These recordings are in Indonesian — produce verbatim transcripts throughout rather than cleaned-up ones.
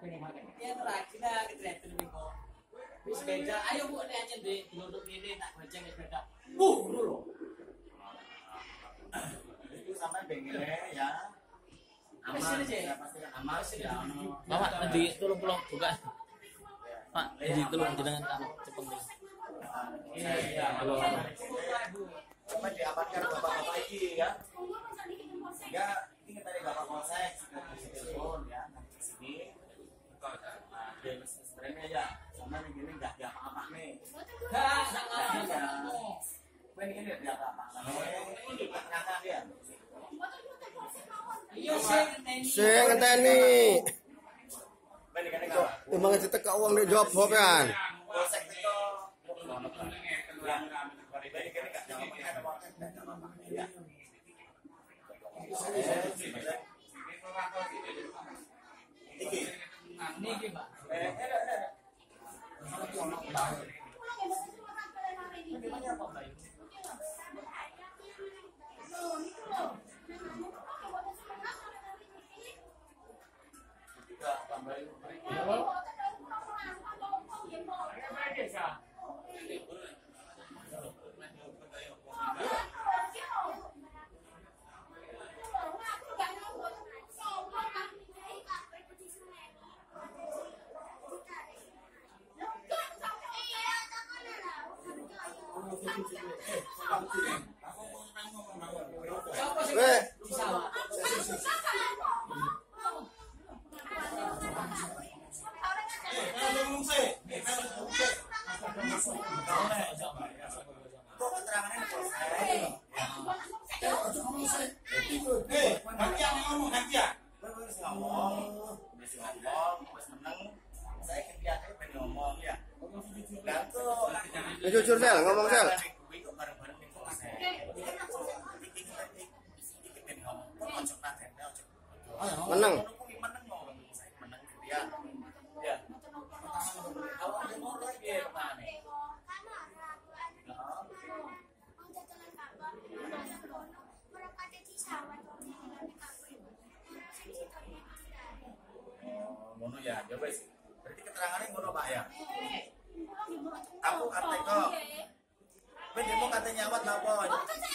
Ya lagi lah kita minggu. Wis beda, ayo Bu nek aja ndek glodok ini tak goceng wis beda. Wuh, ngono lho. Itu sampai bengkelnya ya. Aman, ya pastikan aman sih ya. Bapak nanti tolong pulang buka. Pak, nanti tolong jenengan kamu cepeng nih. Iya, iya. Kalau Coba diamankan bapak-bapak ini ya. Ya, ini tadi bapak polsek sudah kasih telepon ya, nanti sini. Nah, dia sebenarnya ya, sama yang gini nggak ada apa-apa nih. Enggak, enggak Ya, ini ini dia apa-apa. Ini ternyata dia. Iya sih ngenteni. Sing ngenteni. Ini kan enggak. Emang ditek uang di job kan. Polsek itu ini kan enggak jawab apa-apa. Ya. Iki. Niki, Pak. Eh, ada ada. Bagaimana apa, Mbak? Tidak tambahin. Weh, Kok keterangannya polsek? Wis ngomong, wis ngomong, wis meneng. Saya kegiatan ben ngomong ya. Lah tuh, ya jujur sel, ngomong sel. kuwi kok bareng-bareng ning polsek. Iki kan iki ben ngomong. Ojo nadene ojo. Meneng. Kuwi meneng ngomong polsek, meneng dia. Ya. Kalau ada mau lagi ya, Pak. Ngono ya, ya wis. Berarti keterangannya ngono Pak ya. Aku kate kok. Ben demo kate nyawat lha apa?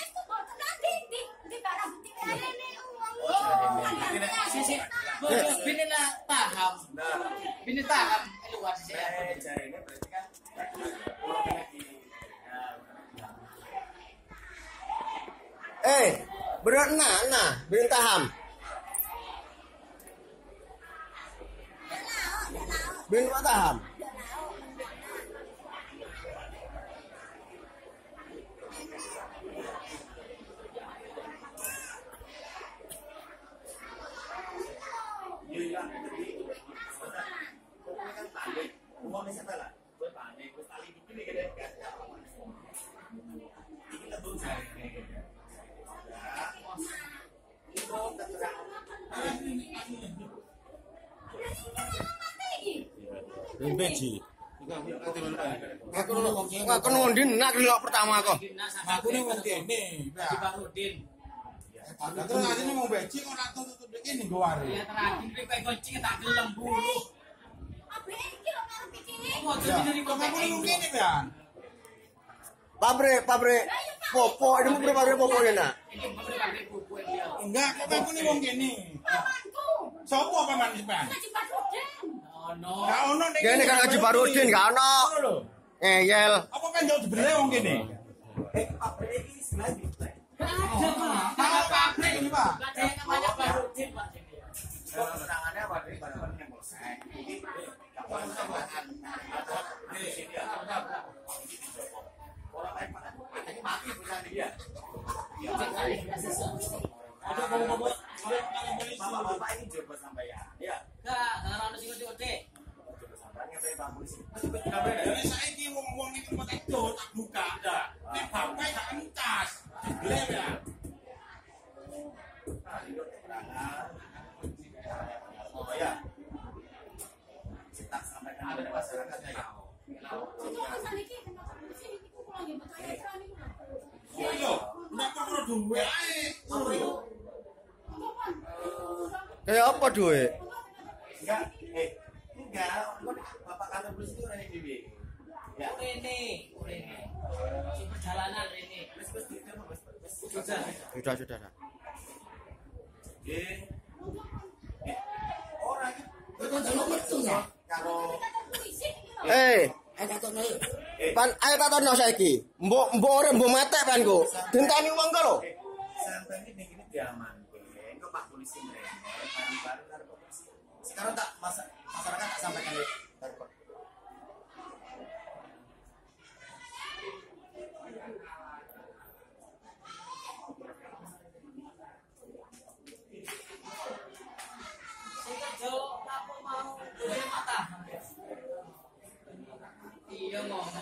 Sisi, bini lah paham. Nah, Bini paham luar sisi. eh jarene berarti kan pulau kena di Eh, berat nah, nah, bintaham. Bin Mataham. iya jadi pokoknya kan panik. Umumnya saya lah. Gue panik, gue tali begini gede kan. Ini lebih jarene. Itu keterangan. Beji. Aku aku ngondi nak delok pertama kok. Aku ning wong kene. Haji Barudin. Lah terus asine mau beji kok ora tutup iki nggo wari. Ya terakhir kowe kucing tak gelem bulu. Kok Ya, jadi dari kok kota aku ning wong kene kan. Pabrik, pabrik popo, ini mau pabrik popo ya nak. Ini pabrik pupuk dia. Enggak, kok aku ning wong kene. Sopo paman sampean? Oh no. Enggak ono ning. Kene kan Haji Barudin gak ono. Ngono lho. Ngeyel. Apa kan jauh dibeli wong kene? Eh, apa ini istilahnya? Ada Pak. Kalau pabrik ini, Pak. Ada yang namanya Barudin Pak. Kok keterangannya apa dari barang-barang yang polsek? Ini kapan tambahan? Di sini ya. Orang lain mana? Ini mati perusahaan dia. Ya, Ada ngomong-ngomong bapak-bapak ini coba sampean. Ya, enggak, enggak ono sing ngode. coba sampean nyampe Pak Polisi. Jadi saiki wong-wong iki mau tak do tak buka. Nek bapak gak entas. Dibeli ya. Nah, ini keterangan. Oh ya. Tak sampaikan kepada masyarakat ya. Oh iya, nek perlu duwe ae. Kayak apa duit? Enggak, eh, enggak, bapak kantor polisi itu Rene Dewi. Ya. Rene, Rene. Si perjalanan Rene. Wes wes ditelepon wes wes. Sudah. Sudah, sudah. Nggih. Ora iki. Kok jalan metu ya? Karo Eh, Eh takone yo. pan ayo tak tono saiki. Mbok mbok ora mbok matek pan ku. Dinteni wong ku lho. sampai ini begini diaman. Engko Pak polisi mereka bareng-bareng karo polisi. Sekarang tak masa, masyarakat tak sampaikan itu. Sehingga jauh apa mau boleh mata. Iya ngomong.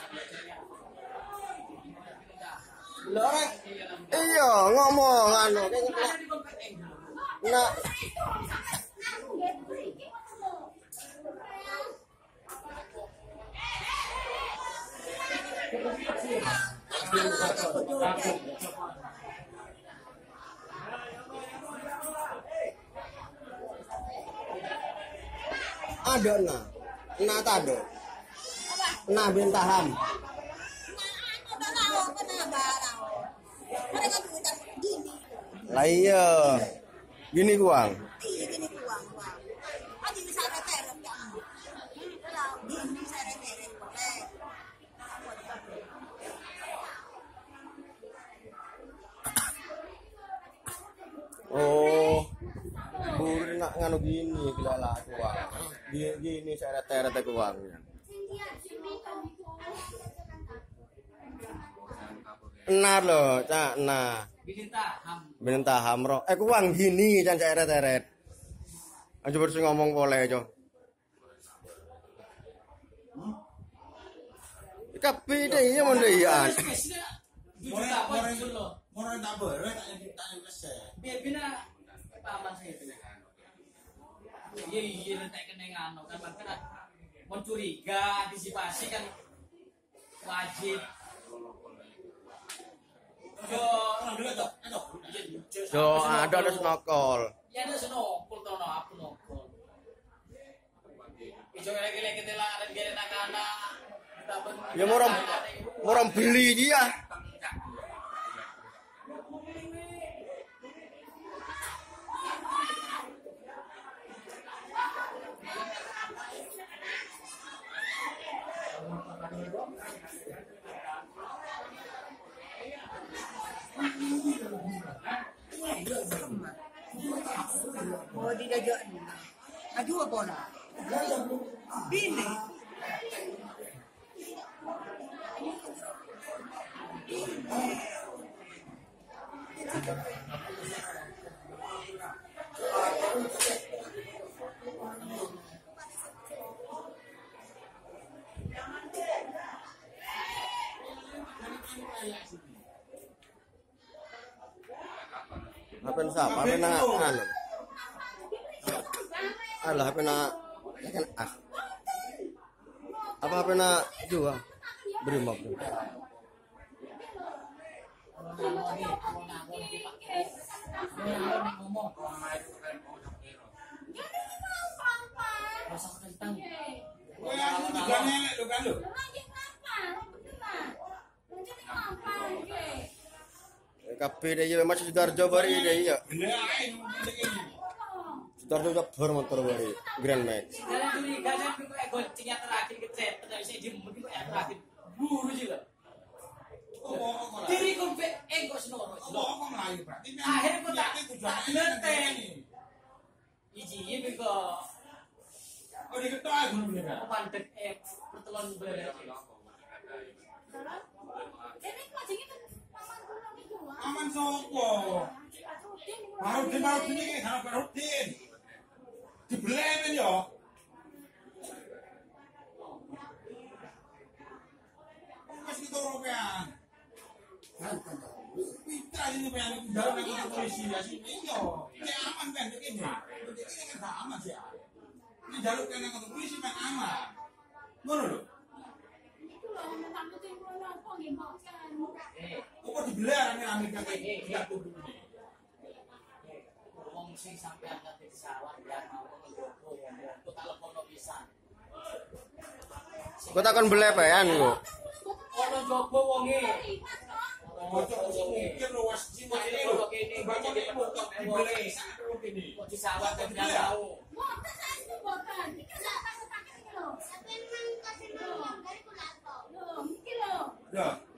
Lho ora. Iya, ngomong anu. Ada di dompet eng. Nah, ada nah. Nah tak ada. Nah bintaham. Lah iya. Gini kuang. Oh. Buri nak nganu gini gila lah kuang. Gini, gini seret-seret kuangnya. Nah loh, cak nah. Bintaham. Bintaham roh. Eh kuang gini can seret-seret. Aja bersih ngomong boleh aja. Kapi deh iya mon deh iya. Orang orang orang tak boleh tak tak kesel. Biar bina paman saya bina. Iya iya nanti kena ngano kan makanya mencuriga antisipasi kan wajib. Yo, Yo ada ada snokol. ya ada senokol tau no aku nokol. Ijo lagi-lagi kita lah ada gere nakana. Ya moram moram beli dia. Oh di dajo. Aduh apa na? Bini. Apa siapa? Apa na anu? Alah apa na kan ah. Apa apa na juga brimob. Oh ya, aku juga nenek lu kan lu. Kape deh ya masih Sidoarjo bari deh ya. Belain begini. Sidoarjo jabar motor bari Grand Max. Jangan curiga kan kok goncengnya terakhir kecet tapi saya diem begitu ya terakhir. Buru juga. Oh, oh, oh. Diri kok eh kok senoro. Oh, oh, Melayu berarti. Akhirnya kok tak tujuan tak ngeteng. Iji ini kok Oh, diketok aku dulu kan. mandek eh pertemuan bener. Aman sopo. Baru di baru ini kan baru din. Dibelen yo. Mas kita ropean. Pintar ini pengen dalam kantor polisi ya sih. Iyo, ini aman kan begini. Begini kan gak aman sih. Ini jalur kan kantor polisi kan aman. Ngono lho. Eh, Kok dibeler ame Amerika kayak gitu dulu nih. wong sing sampean ngerti pesawat ya mau njogo ya. Kok telepon bisa pisan. Kok takon belepean kok. Ono jogo wonge. Oh, cok mungkin lo was cina ini lo. Banyak yang mau dibeli lo gini. Kok disawat kan enggak tahu. Ya.